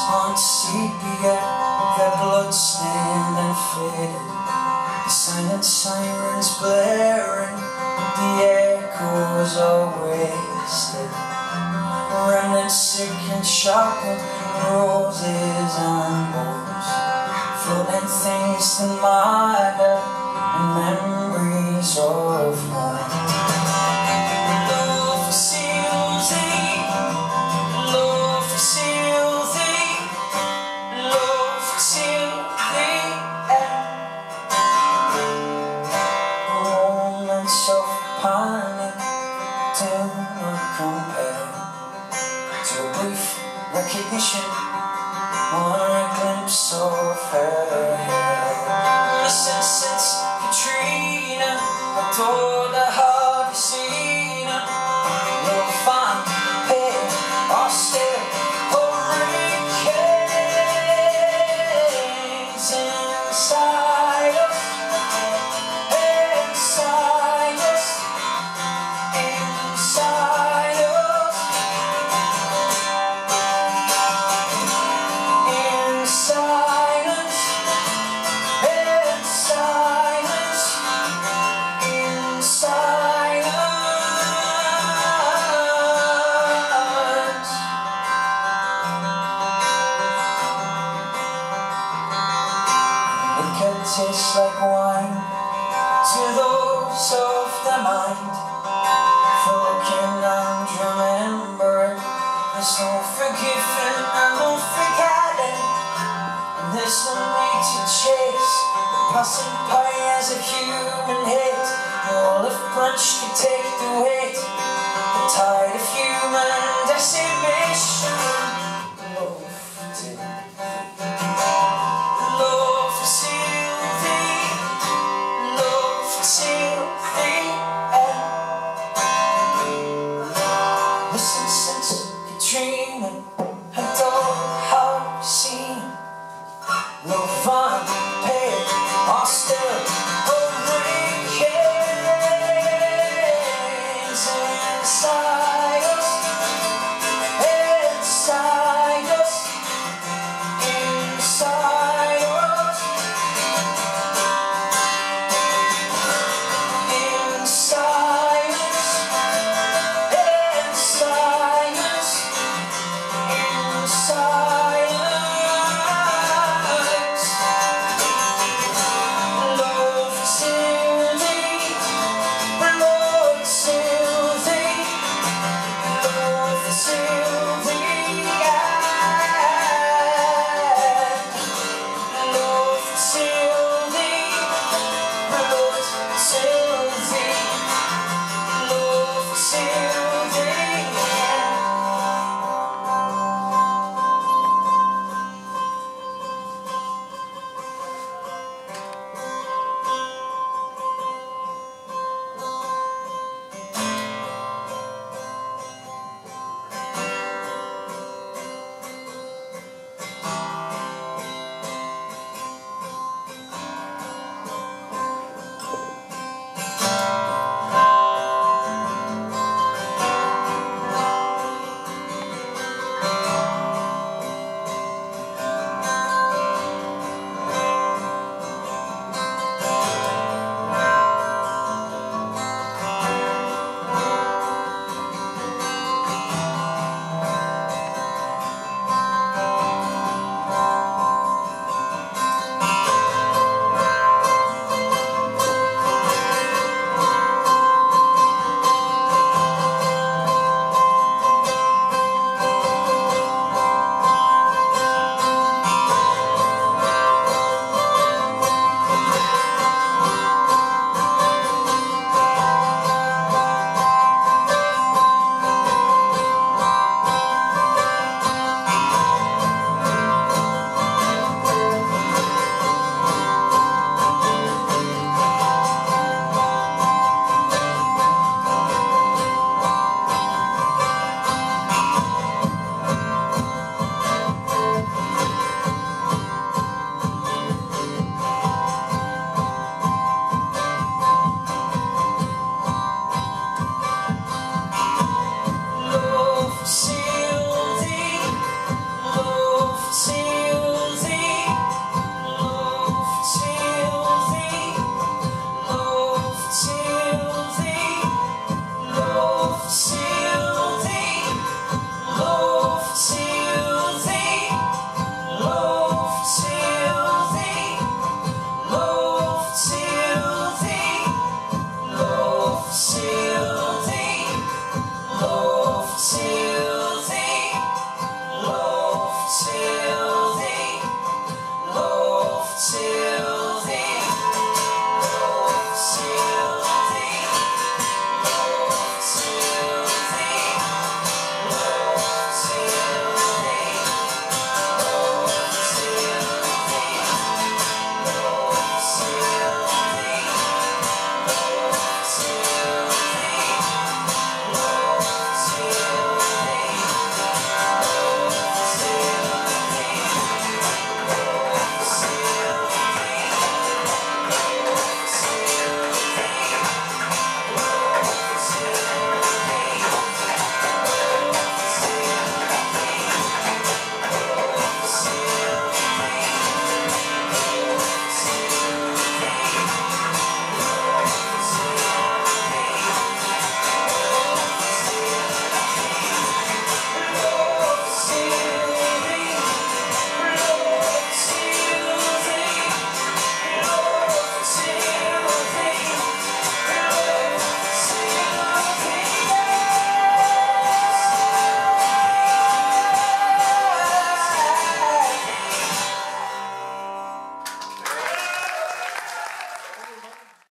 on sepia, their blood stained and faded. The silent sirens blaring, the echoes are wasted. Remnants sick and sharpened, roses and bones, floating things to matter, and memories of home. Love seals thee, love seals thee, love seals thee. Moments of panic do not compare to a brief recognition or a glimpse of her hair. Listen, since Katrina, I told her how to see her. You'll find pain or still hurricanes inside us, inside us, inside us. Tastes like wine to those of the mind, for looking and remembering. There's no forgiving and no forgetting, and there's no need to chase the passing pyres of human hate. The olive branch could take the weight, the tide of human decimation.